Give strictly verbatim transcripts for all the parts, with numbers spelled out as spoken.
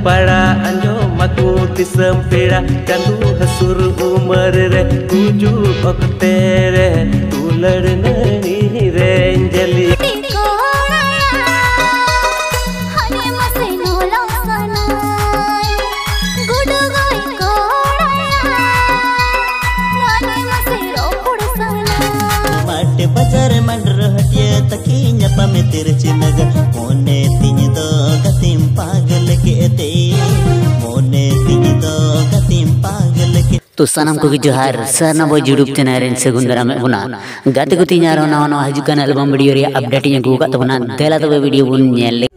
para anjo maku tisam pera Candu hasur umar re tuju oktere Ular nani renjali Bajar mandr hatiya takinya pametir cinaga mone tinya do katim pagal ke te mone tinya do katim pagal ke तो सनम को जोहार सरना बो YouTube channel rain सेगुंदरा में बुना गाते को तीन यारो नवा नवा हजुकान एल्बम वीडियो रे अपडेट इन गुका तो बना देला तो वीडियो बुन नेल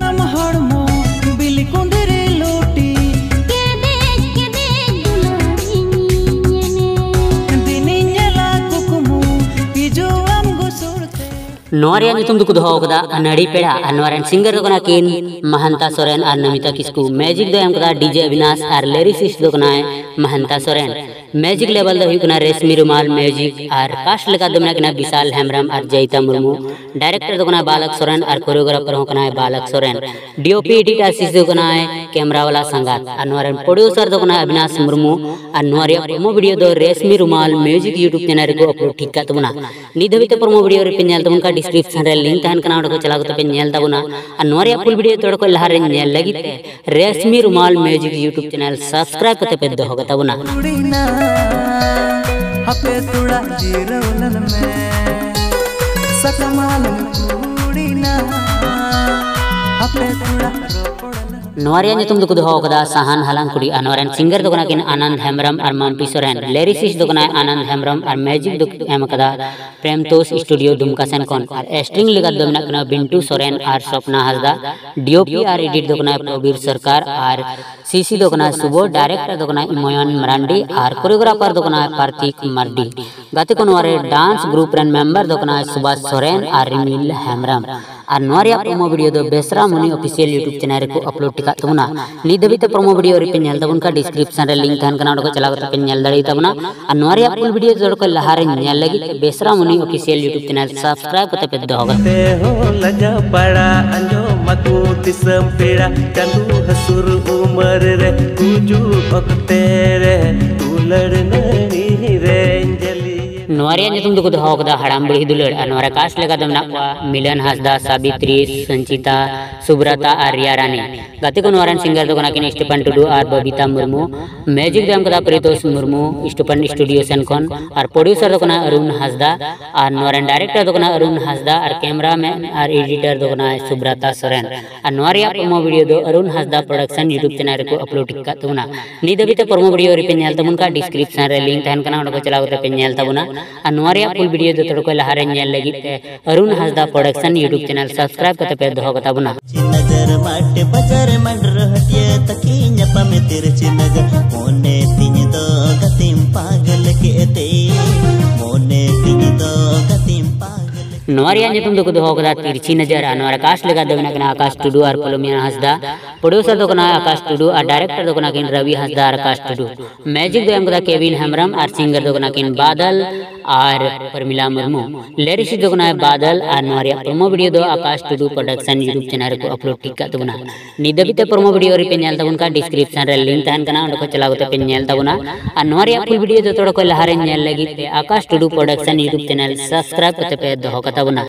नोरिया नितुम दुकु दोहो कदा अनड़ी पेड़ा अनवरन सिंगर दो कना किन महंता सोरेन और नमिता किस्कू मैजिक दो एम कदा डीजे अविनाश और लिरिसिस्ट दो कना महंता सोरेन मैजिक लेवल दो हुई कना रेशमी रुमाल मैजिक और कास्ट लगा दो कना विशाल हेमरम और जयिता मुर्मू डायरेक्टर दो कना बालक सोरेन और कोरियोग्राफर हो कना बालक सोरेन डीओपी एडिटर सिस दो कना कैमरा वाला संगात अनवरन प्रोड्यूसर दो कना अविनाश मुर्मू और नोरिया प्रोमो वीडियो दो Reshmi Rumal music YouTube channel को अपलोड ठीक का तबना निधवित प्रोमो वीडियो रे पिनल तमन का डिस्क्रिप्शन रे लिंक तहन कना को चला को पे नेल तबना और नोरिया फुल वीडियो तोड़ को लहार नेल लगी रेशमी Rumal music YouTube channel subscribe करते पे दो होगा तबना हपे तुड़ा जीरवलन में सकमालन कुड़ीना हपे तुड़ा नोरिया नितुम दुकु दोहो कदा सहान हलांग कुड़ी अनवरन सिंगर दो कना किन आनंद हेमरम और मम्पी सोरेन लिरिसिस्ट दो कना आनंद हेमरम और मैजिक दो एम कदा प्रेमतोष स्टूडियो दुमका सेन कोन और स्ट्रिंग लगा दो ना कना बिंटू सोरेन और स्वप्ना हसदा डीओपी और एडिट दो कना प्रवीर सरकार और सीसी दो कना सुबो डायरेक्टर दो कना इमोयन मरांडी और कोरियोग्राफर दो कना पार्थिक मर्डी गाते को नोरे डांस ग्रुप रन मेंबर दो कना सुभाष सोरेन और रिमिल हेमरम और नोरिया प्रोमो वीडियो दो Besra Muni official YouTube channel को अपलोड टिका तबना निदबित प्रोमो वीडियो रे पे नेल तबन का डिस्क्रिप्शन रे लिंक तहन कना को चला पे नेल दड़ी तबना और नोरिया फुल वीडियो जोड़ को लहारे नेल लगी Besra Muni official YouTube channel subscribe करते पे दोगा ते हो लगा पड़ा अंजो मकु तिसम पेड़ा चंदू हसुर उमर रे तुजु oktere उलड़ ननी रेंजली नोरिया नितुम दुकु दोहो कदा हड़ाम बुढ़ी दुलड़ और नोरा कास्ट लगा दमना को मिलन हसदा सावित्री संचिता सुब्रता और रिया रानी गाते को नोरन सिंगर दो कना किन स्टीफन टुडू और बबीता मुर्मू मैजिक दम कदा प्रीतोष मुर्मू स्टीफन स्टूडियो सन कोन और प्रोड्यूसर दो कना अरुण हसदा और नोरन डायरेक्टर दो कना अरुण हसदा और कैमरामैन और एडिटर दो कना सुब्रता सोरेन और नोरिया प्रोमो वीडियो दो Arun Hansda production YouTube channel को अपलोड का तबना निदबित प्रोमो वीडियो रे पे नेल तबन का डिस्क्रिप्शन रे लिंक तहन कना को चला पे नेल तबना और नोरिया फुल वीडियो दो तोड़ को लहारे नेल लगी Arun Hansda production YouTube channel subscribe करते पे दो होगा तबना नजर माटे बाजार मंडर Hatia तकिnya pametir cinaga mone tinya do katim pagal ke te mone tinya do katim pagal नोरिया नितुम दुकु दोहो कदा तिरछी नजर अनवर कास्ट लगा दबना कना आकाश टुडू और पोलोमिया हसदा प्रोड्यूसर दो कना आकाश टुडू और डायरेक्टर दो कना किन रवि हसदा और आकाश टुडू मैजिक दो एम कदा केविन हेमरम और सिंगर दो कना किन बादल और परमिला मुर्मू लिरिक्स दो कना बादल और नोरिया प्रोमो वीडियो दो Akash Tudu production YouTube channel को अपलोड टिका तबना निदबित प्रोमो वीडियो रे पे नेल तबन का डिस्क्रिप्शन रे लिंक तहन कना को चला पे नेल तबना और नोरिया फुल वीडियो दो तोड़ को लहारे नेल लगी Akash Tudu production YouTube channel subscribe करते पे दो होगा तबना।